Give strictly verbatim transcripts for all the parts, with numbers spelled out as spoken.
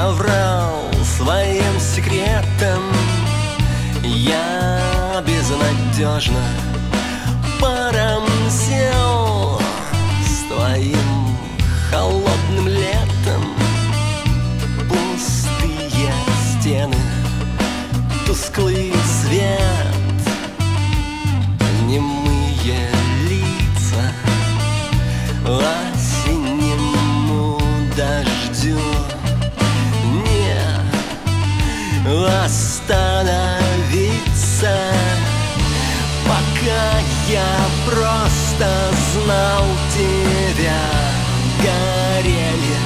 соврал своим секретом. Я безнадежно порамсел с твоим холодным летом. Пустые стены, тусклый свет, немые лица осеннему дождю не остановиться, пока я просто знал тебя. Горели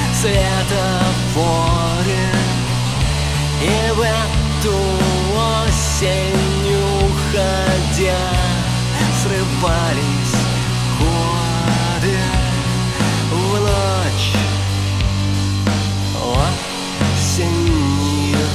светофоры, и в эту осень уходя срывались годы в ночь осеннюю.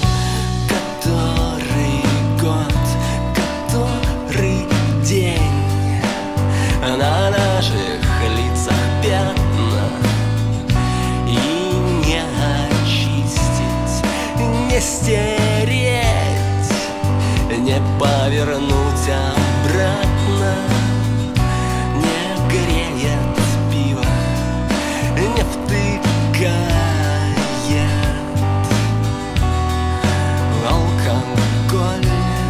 Который год, который день, на наших лицах пятна, и не очистить, не стереть, не повернуть обратно. Не греет пиво, не втыкает алкоголь.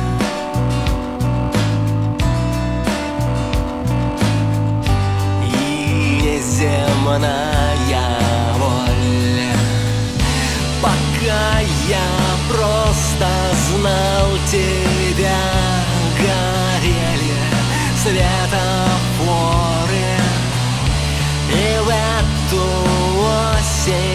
И неземная воля, пока я просто знал тебя. Горели светофоры, и в эту осень